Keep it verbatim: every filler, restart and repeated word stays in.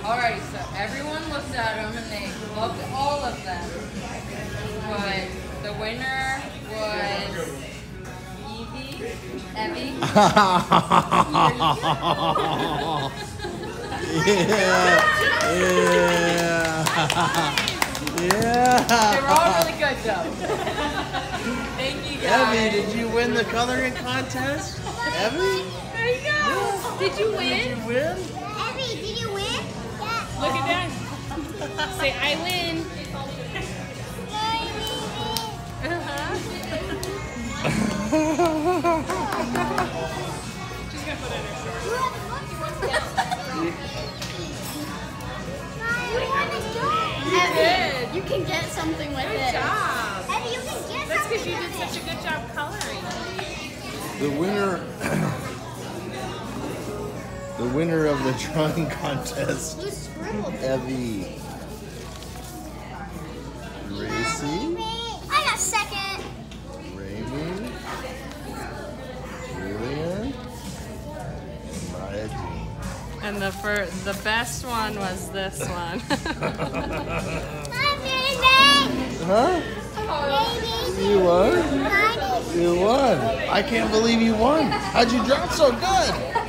Alright, so everyone looked at them and they loved all of them. But the winner was Evie. Evie. Yeah. Yeah. Yeah. They were all really good though. Thank you guys. Evie, did you win the coloring contest? Evie? There you go. Did you win? Did you win? Evie, did you win? Yeah. Look at that. Say, I win. Uh-huh. She's gonna put it in her shirt. You did. You can get something with Good it. job. Evie, you can get That's something because you with did such a good job coloring. The winner The winner of the drawing contest, You scribbled. Evie. Gracie, I got second. Raymond, Julian, and Maya Jean. And the fir the best one was this one. Hi, baby. Huh? Baby. You won? Hi, baby. You won. I can't believe you won. How'd you draw so good?